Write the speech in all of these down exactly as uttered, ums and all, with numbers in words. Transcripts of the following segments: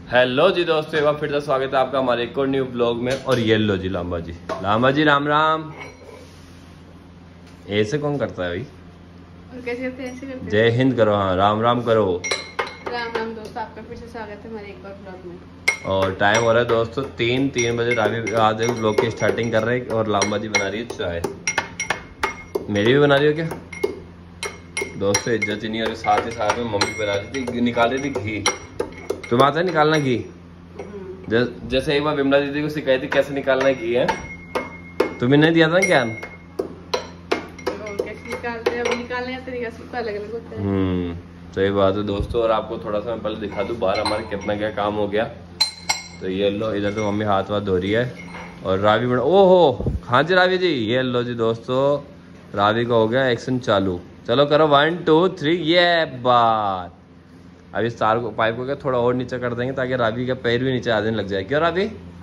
Hello जी दोस्तों, एक बार फिर से स्वागत है आपका हमारे एक और न्यू ब्लॉग में। और ये लो जी लांबा जी, लांबा जी राम राम। ऐसे कौन करता है भाई? और कैसे करते हैं? ऐसे करते हैं। जय हिंद करो, हाँ राम राम करो। राम राम दोस्तों, आपका फिर से स्वागत है हमारे एक और ब्लॉग में। और टाइम हो रहा है दोस्तों तीन तीन बजे। रावी आज ब्लॉग की स्टार्टिंग कर रहे हैं और लांबा जी बना रही है चाय। मेरी भी बना रही हो क्या दोस्तों? इज्जत ही नहीं। और साथ ही साथ में मम्मी बना रही थी, निकाल रही थी घी। तुम आता है निकालना घी? जैसे एक बार विमला दीदी को सिखाई थी कैसे निकालना घी है, तुम्हें नहीं दिया था ज्ञान? कैसे निकालते हैं? अब निकालने का तरीका सबका अलग अलग होता है। हम्म सही बात है दोस्तों। और आपको थोड़ा सा मैं पहले दिखा दूं बाहर हमारे कितना क्या काम हो गया। तो ये लो, इधर तो मम्मी हाथ वाथ धो रही है और रावी बड़ा ओहो। हाँ जी रावी जी, ये लो जी दोस्तों, रावी का हो गया एक्शन चालू। चलो करो वन टू थ्री। ये बात अब इस तार को पाइप को क्या थोड़ा और नीचे कर देंगे ताकि रावी का पैर भी नीचे आने लग जाए। क्यों रावी?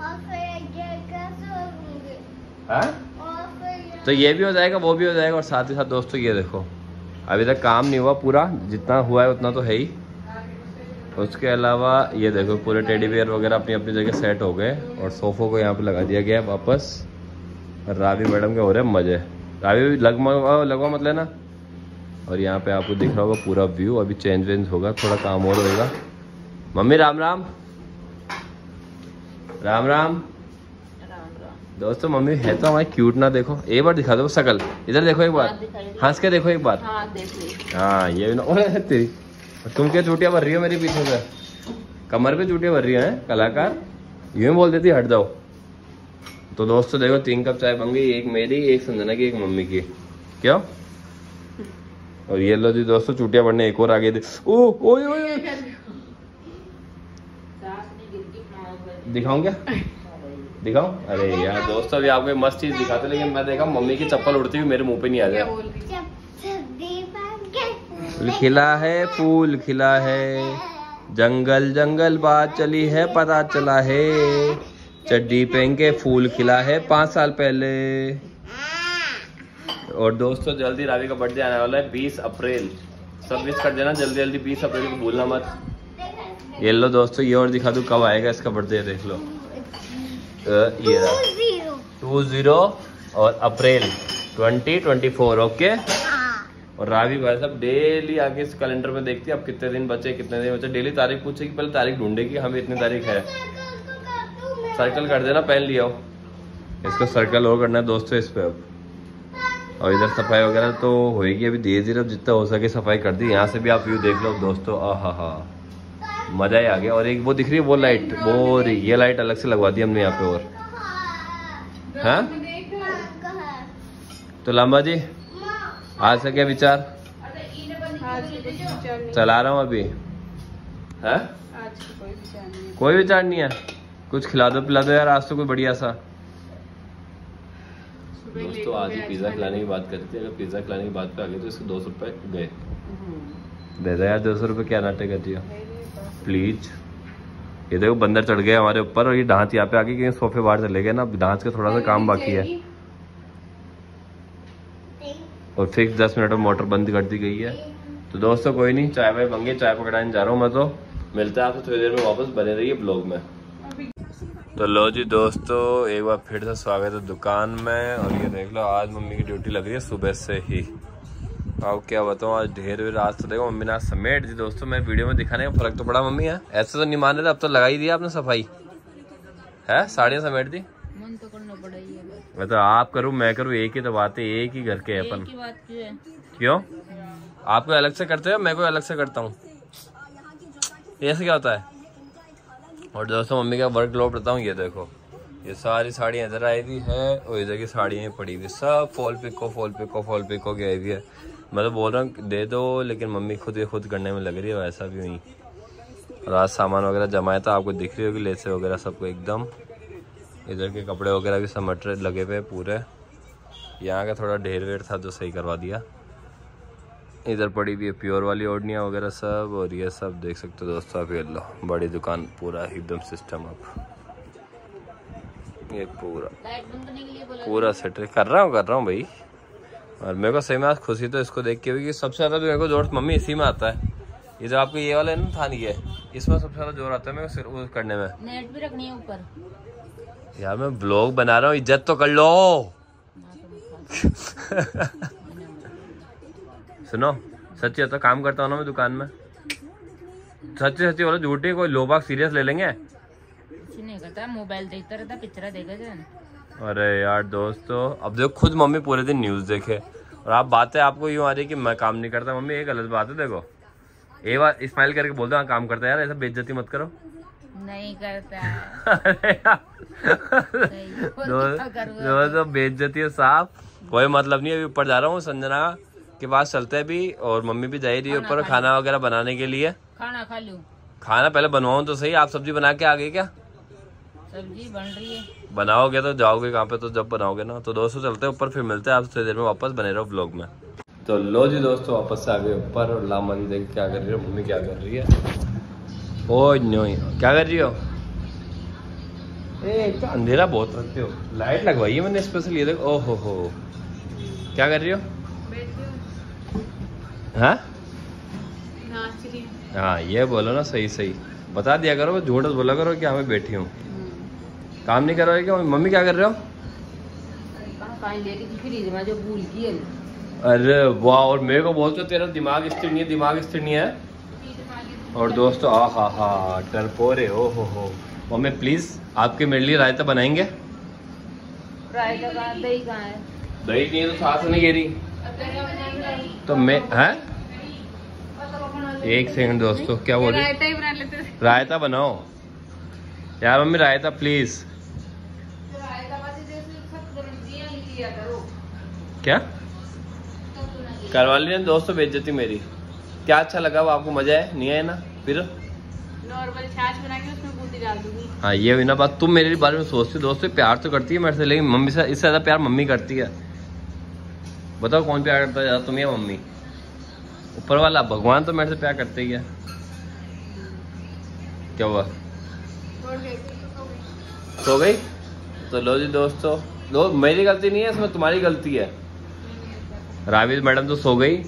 हाँ? तो ये भी हो जाएगा, वो भी हो जाएगा। और साथ ही साथ दोस्तों ये देखो, अभी तक काम नहीं हुआ पूरा, जितना हुआ है उतना तो है ही। उसके अलावा ये देखो पूरे टेडी बियर वगैरह अपनी अपनी जगह सेट हो गए और सोफों को यहाँ पे लगा दिया गया है वापस। और रावी मैडम के हो रहे हैं मजे। रावी लगवा लगवा मत लेना। और यहाँ पे आपको दिख रहा होगा पूरा व्यू। अभी चेंज वेंज होगा, थोड़ा काम और होगा। मम्मी राम राम राम राम दोस्तों। मम्मी है तो हमारी क्यूट ना, देखो एक बार दिखा दो शकल। इधर देखो एक बार, हंस के देखो एक बार। हाँ देख ली। हाँ ये भी ना तेरी। तुम क्या चूटियां भर रही हो मेरे पीछे से? कमर पे चूटियां भर रही है कलाकार। यूं ही बोल देती हट जाओ। तो दोस्तों देखो तीन कप चाय बन गई, एक मेरी, एक संजना की, एक मम्मी की। क्यों? और ये लो जी दोस्तों चूटियां बढ़ने एक और आगे दे। ओ ओए ओए दिखाऊं क्या? दिखाऊं? अरे यार दोस्तों अभी आपको मस्त चीज दिखाते, लेकिन मैं देखा मम्मी की चप्पल उड़ती हुई मेरे मुंह पे नहीं आ जाए। फूल खिला है, फूल खिला है, जंगल जंगल बात चली है, पता चला है, चड्डी पहन के फूल खिला है पाँच साल पहले। और दोस्तों जल्दी रावी का बर्थडे आने वाला है बीस अप्रैल। सब विश कर देना जल्दी जल्दी, बीस अप्रैल को भूलना मत। ये लो दोस्तों, ये और दिखा दूं कब आएगा इसका बर्थडे, देख लो। ये टू जीरो और April twenty twenty four. Okay. और रावी भाई साहब डेली आके इस कैलेंडर में देखती है अब कितने दिन बचे कितने दिन बचे। डेली तारीख पूछेगी, पहले तारीख ढूंढेगी हमें इतनी तारीख है। सर्कल कर देना, पहन लिया हो इसको। सर्कल और करना है दोस्तों इस पे अब। और इधर सफाई वगैरह तो होएगी अभी धीरे धीरे, जितना हो सके सफाई कर दी। यहाँ से भी आप व्यू देख लो दोस्तों। आहा हा मजा ही आ गया। और एक वो दिख रही है वो लाइट, वो रही ये लाइट अलग से लगवा दी हमने यहाँ पे। और हाँ तो लांबा जी आज से क्या विचार? चला रहा हूँ अभी। है कोई विचार नहीं है? कुछ खिला दो पिला दो यार आज तो कोई बढ़िया सा। दोस्तों आज ही पिज्जा खिलाने की बात करी थी। अगर पिज्जा खिलाने की बात पे आ गई तो इसके दो सौ रुपए गए। दे दो यार दो सौ रुपये, क्या नाटक करती हो प्लीज। ये देखो बंदर चढ़ गए हमारे ऊपर और ये ढांच यहाँ पे आके क्योंकि सोफे बाहर चले गए ना, ढांच का थोड़ा सा काम बाकी है। और फिक्स दस मिनट में मोटर बंद कर दी गई है। तो दोस्तों कोई नहीं, चाय वाय बन गई, चाय पकड़ाने जा रहा हूँ मैं। तो मिलते हैं आपसे थोड़ी देर में वापस, बने रहिए ब्लॉग में। तो लो जी दोस्तों एक बार फिर से स्वागत है दुकान में। और ये देख लो आज मम्मी की ड्यूटी लग रही है सुबह से ही। अब क्या बताऊँ आज ढेर ढेर आज तो देखो मम्मी ने आज समेट दी दोस्तों। मैं वीडियो में दिखाने का फर्क तो पड़ा मम्मी है, ऐसे तो नहीं मान रहे थे, अब तो लगा ही दिया आपने सफाई है, साड़ियाँ समेट दी। मन तो करना पड़ेगा। मैं तो आप करूँ मैं करूँ एक ही तो बात है, एक ही घर के अपन। क्यों आप कोई अलग से करते हो, मैं कोई अलग से करता हूँ? ऐसे क्या होता है? और दोस्तों मम्मी का वर्क लोड बताऊँ, ये देखो ये सारी साड़ियाँ इधर आई हुई है और इधर की साड़ियाँ पड़ी हुई, सब fall pico fall pico fall pico की आई हुई है। मैं तो बोल रहा हूँ दे दो, लेकिन मम्मी खुद ही खुद करने में लग रही है, वैसा भी हुई। और आज सामान वगैरह जमाया था, आपको दिख रही होगी लेसे वगैरह सबको एकदम। इधर के कपड़े वगैरह भी समट लगे हुए पूरे। यहाँ का थोड़ा ढेर वेर था जो सही करवा दिया। इधर पड़ी हुई है प्योर वाली ओढ़नियाँ वगैरह सब। और ये सब देख सकते हो दोस्तों आप, ये लो बड़ी दुकान पूरा एकदम सिस्टम अब। ये पूरा पूरा सेट कर रहा हूँ कर रहा हूँ भाई। और मेरे को सही में आज खुशी तो इसको देख के हुई कि सबसे ज़्यादा तो मेरे को जोर मम्मी इसी में आता है। ये जो आपको ये वाला है ना थान, ये इसमें सबसे ज्यादा जोर आता है मेरे को वो करने में। नेट भी रखनी है ऊपर। यार मैं ब्लॉग बना रहा हूँ, इज्जत तो कर लो। सुनो सच्ची होता काम करता हूँ ना मैं दुकान में, सच्ची सच्ची बोलो झूठी, कोई लोग बाग सीरियस ले लेंगे? कुछ नहीं करता, मोबाइल देखता रहता, पिक्चर देखा जाए। अरे यार दोस्तों अब देखो खुद मम्मी पूरे दिन न्यूज देखे और आप बातें आपको यूँ आ रही कि मैं काम नहीं करता। मम्मी ये गलत बात है। देखो एक बार स्माइल करके बोल दो हाँ काम करता है। यार ऐसा बेइज्जती मत करो। नहीं करता है। अरे यार दोस्तों बेइज्जती है साफ, कोई मतलब नहीं। अभी ऊपर जा रहा हूँ संजना के पास चलते हैं भी, और मम्मी भी जा रही है ऊपर खाना वगैरह बनाने के लिए। खाना खा लूं? खाना पहले बनवाऊं तो सही। आप सब्जी बना के आ गई क्या? सब्जी बन रही है। बनाओगे तो जाओगे कहाँ पे, तो जब बनाओगे ना। तो दोस्तों चलते हैं ऊपर, फिर मिलते हैं आपसे थोड़ी देर में वापस। बने रहो ब्लॉग में। तो लो जी दोस्तों वापस से आ गए ऊपर, और लामा जी देख क्या कर रही है, मम्मी क्या कर रही है। ओ नो क्या कर रही हो? ए तो अंधेरा बहुत रखते हो, लाइट लगवाई है मैंने स्पेशल। ये देखो ओहो हो, क्या कर रही हो? हाँ हाँ ये बोलो ना सही सही बता दिया करो, झूठ बोला करो कि हमें बैठी हूँ। काम नहीं करोगे क्या? मम्मी क्या कर रहे हो? जो भूल की है। अरे वाह, और मेरे को बोलते हो तेरा दिमाग स्थिर नहीं है, दिमाग स्थिर नहीं है। और दोस्तों आ हा हा टरपोरे ओ हो हो। मम्मी प्लीज आपके मेरे लिए रायता बनाएंगे? रायता कहाँ, दही कहाँ है? दही नहीं है तो सास नहीं गिरी तो मैं है। एक सेकंड दोस्तों, क्या बोल रही? रायता ही बना लेते। रायता बनाओ यार मम्मी, रायता प्लीज। क्या करवा ली दोस्तों बेइज्जती मेरी? क्या अच्छा लगा वो आपको? मजा है नहीं है ना? फिर नॉर्मल छाछ बना के उसमें बूंदी डाल दूंगी। हाँ ये हुई ना बात। तुम मेरे बारे में सोचती दोस्तों, प्यार तो करती है मेरे से, लेकिन मम्मी से इससे ज्यादा प्यार मम्मी करती है। बताओ कौन प्यार करता है ज्यादा, तुम या मम्मी? ऊपर वाला भगवान तो मेरे से प्यार करते ही है। क्या हुआ? सो गई? तो लो जी दोस्तों, लो मेरी गलती नहीं है इसमें, तुम्हारी गलती है। रावी मैडम तो सो गई,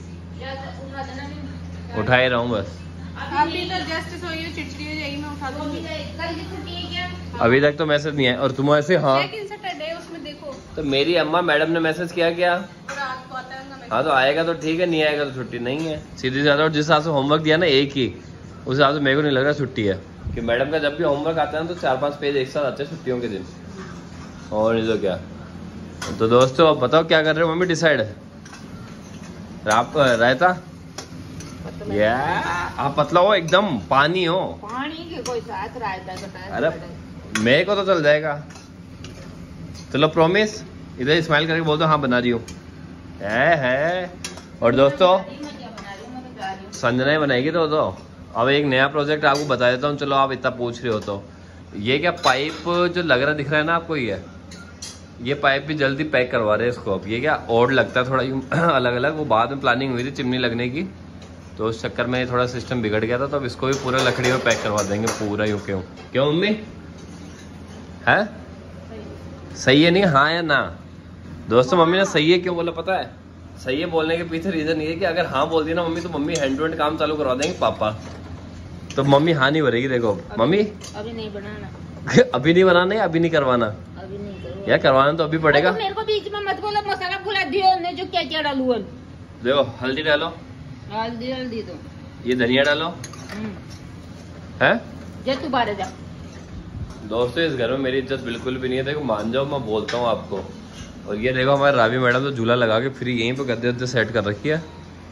उठा ही रहा हूँ बस। अभी तो जस्ट सोई हो, चिड़चिड़ी हो जाएगी, मैं उठा दूंगी। अभी तक तो मैसेज नहीं है और तुम ऐसे हाँ उसमें देखो। तो मेरी अम्मा मैडम ने मैसेज किया क्या? हाँ तो आएगा तो ठीक है, नहीं आएगा तो छुट्टी नहीं है, सीधी सी बात। और जिस हिसाब से होमवर्क दिया ना एक ही, उस हिसाब से मेरे को नहीं लग रहा छुट्टी है। कि मैडम का जब भी होमवर्क आता है ना तो चार पांच पेज एक साथ आते हैं छुट्टियों के दिन, और नहीं तो क्या। तो दोस्तों अब बताओ क्या कर रहे हो मम्मी डिसाइड? आप रायता या आप पतला हो एकदम, पानी हो? पानी के कोई साथ रायता का। अरे मेरे को तो चल जाएगा। चलो प्रॉमिस, इधर स्माइल करके बोल दो हाँ बना रही हूँ। है है। और दोस्तों संजना ही बनाएगी तो, तो अब एक नया प्रोजेक्ट आपको बता देता हूँ। चलो आप इतना पूछ रहे हो तो, ये क्या पाइप जो लग रहा दिख रहा है ना आपको, ये ये पाइप भी जल्दी पैक करवा रहे हैं इसको। अब ये क्या और लगता है थोड़ा अलग अलग, वो बाद में प्लानिंग हुई थी चिमनी लगने की, तो उस चक्कर में थोड़ा सिस्टम बिगड़ गया था। तो अब इसको भी पूरा लकड़ी में पैक करवा देंगे पूरा। यूँ क्यों क्यों मम्मी है? सही है नहीं हाँ या ना? दोस्तों मम्मी ने सही है क्यों बोला पता है? सही है बोलने के पीछे रीजन ये है कि अगर हाँ बोल दी ना मम्मी, तो मम्मी हैंड टू हैंड काम चालू करवा देंगे पापा। तो मम्मी हाँ नहीं भरेगी। देखो मम्मी अभी नहीं बनाना अभी नहीं बनाना है, अभी नहीं करवाना, अभी नहीं करवाना। यार करवाना तो अभी पड़ेगा। मेरे को बीच में मत बोलो, मसाला भुला दियो ने जो क्या क्या डालू। देखो हल्दी डालो, हल्दी हल्दी दो, ये धनिया डालो है। जा तू बाहर जा। दोस्तों इस घर में मेरी इज्जत बिल्कुल भी नहीं है, देखो मान जाओ मैं बोलता हूँ आपको। और ये देखो हमारे रावी मैडम तो झूला लगा के फ्री यहीं पे गद्दे गद्दे सेट कर रखी है।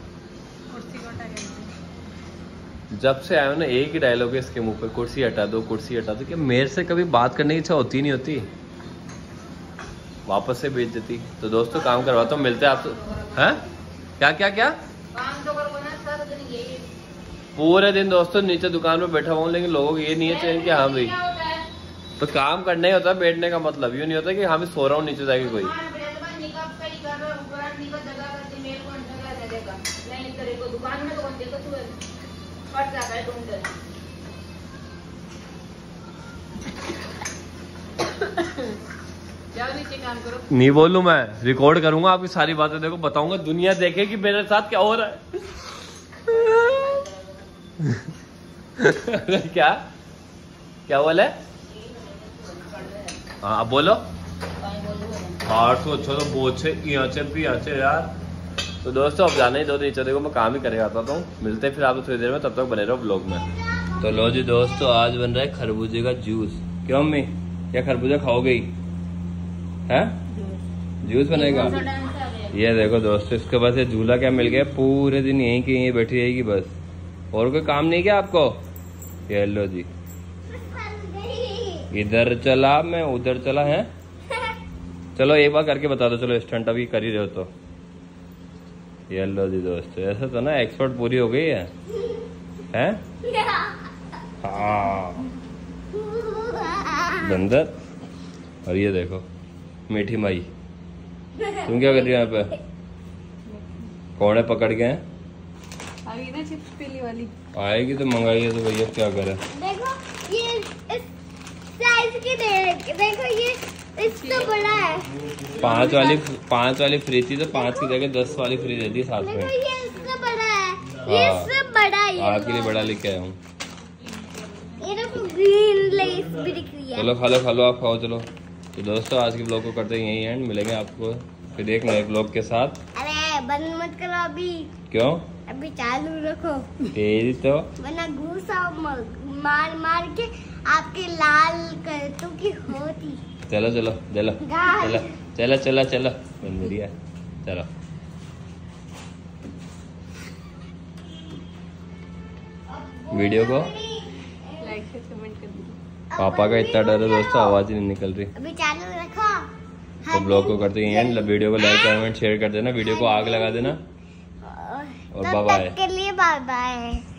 जब से आए हो ना एक ही डायलॉग है इसके मुंह पे, कुर्सी हटा दो कुर्सी हटा दो। क्या मेरे से कभी बात करने की इच्छा होती नहीं होती? वापस से भेज देती। तो दोस्तों काम करवाता हूँ, मिलते हैं आपसे। हैं क्या क्या क्या काम तो करो ना सर, दिन पूरे दिन दोस्तों नीचे दुकान पे बैठा हुआ, लेकिन लोगों को ये नहीं है चाहिए कि हाँ भाई तो काम करना ही होता है। बैठने का मतलब यूँ नहीं होता कि हाँ मैं सो रहा हूँ नीचे जाके कोई। जाओ नीचे काम करो। नहीं बोलूं मैं, रिकॉर्ड करूंगा आपकी सारी बातें, देखो बताऊंगा, दुनिया देखे कि मेरे साथ क्या हो रहा है। क्या क्या बोले? हाँ अब बोलो। आठ सौ अच्छा तो बहुत से यहाँ से भी यहाँ से यार। तो दोस्तों अब जाना ही दो नीचे, देखो मैं काम ही करे आता हूँ। मिलते हैं फिर आपको थोड़ी देर में, तब तक बने रहो ब्लॉग में। तो लो जी दोस्तों, आज बन रहा है खरबूजे का जूस। क्यों मम्मी, क्या खरबूजा खाओगे? है जूस बनेगा। ये देखो दोस्तों, इसके बाद ये झूला क्या मिल गया, पूरे दिन यहीं की यहीं बैठी रहेगी बस, और कोई काम नहीं किया आपको। ये लो जी, इधर चला मैं उधर चला है। चलो एक बार करके बता दो, चलो स्टंट अभी कर ही रहे हो तो। ये लो जी दोस्तों, ऐसा तो ना एक्सपर्ट पूरी हो गई है, हैं? हाँ बंदर। और ये देखो मीठी माई, तुम क्या कर रही हो यहाँ पे? कौन है पकड़ के हैं? अभी ना चिप्स पीली वाली आएगी तो मंगाइए तो भैया, क्या करे। देखो ये इस साइज की दे, देखो ये इससे बड़ा है। पांच वाली पांच वाली फ्री थी तो पांच की जगह दस वाली फ्री दे दी साथ में। देखो ये इससे बड़ा है, ये इससे बड़ा है। आपके लिए बड़ा लेके आया हूँ। ये देखो ग्रीन लेस भी दिख रही है। चलो खा लो खा लो, आप खाओ चलो। तो दोस्तों आज के ब्लॉग को करते हैं यही एंड, मिलेंगे आपको फिर एक नए ब्लॉग के साथ। अरे बंद मत करो अभी। क्यों? अभी चालू रखो, तेरी तो वरना घूसा मार मार के आपके लाल करतों की होती। चलो चलो चलो चलो चलो चलो चलो बंदरिया चलो। वीडियो को लाइक से कमेंट कर दीजिए। पापा का इतना डर है दोस्तों, आवाज ही नहीं निकल रही। अभी चालू रखो। तो ब्लॉग को करते हैं एंड, वीडियो को लाइक कमेंट शेयर कर देना, वीडियो को आग लगा देना, और बाय बाय के लिए बाय बाय।